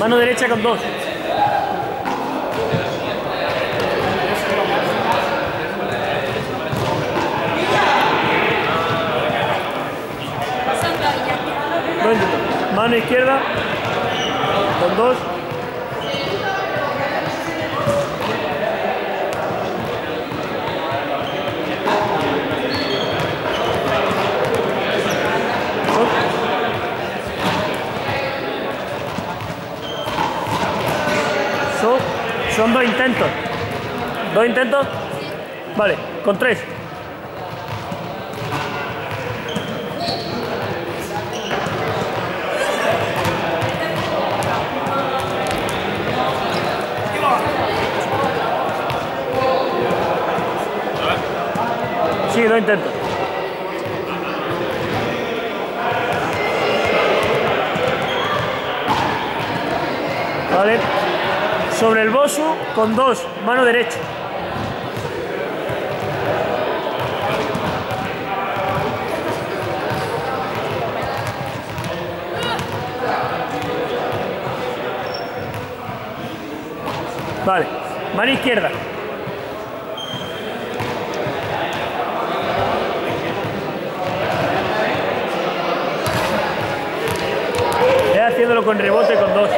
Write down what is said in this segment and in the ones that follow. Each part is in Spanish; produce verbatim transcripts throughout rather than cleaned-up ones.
Mano derecha con dos. Dos intentos. Mano izquierda con dos. Son, son dos intentos. ¿Dos intentos? Vale, con tres. Sí, dos intentos. Vale. Sobre el bosu con dos, mano derecha. Vale, mano izquierda. Ve haciéndolo con rebote con dos.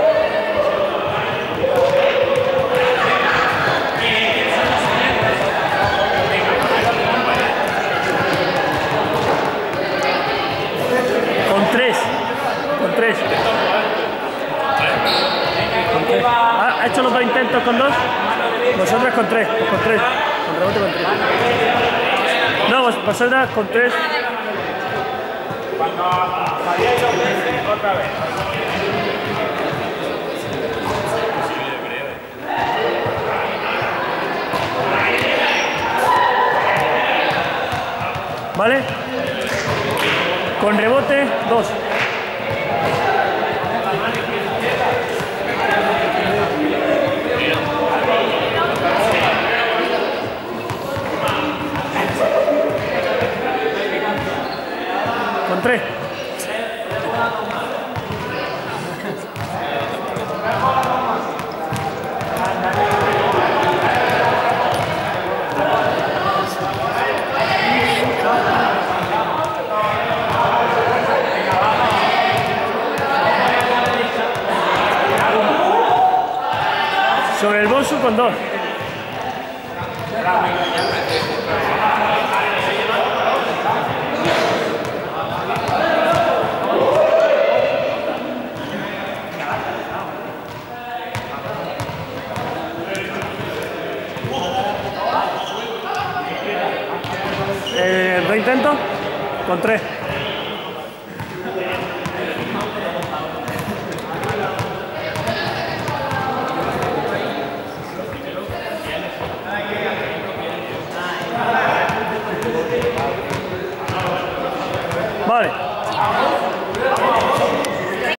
Con tres. Con tres. Con tres. ¿Ha, ¿Ha hecho los dos intentos con dos? Vosotras con tres. Pues con tres. Con rebote con tres. No, vos, vosotras con tres. Cuando falláis dos veces, otra vez. ¿Vale? Con rebote, dos. Con tres. Sobre el bosu con dos. Eh, ¿Dos intentos? Con tres. Vale.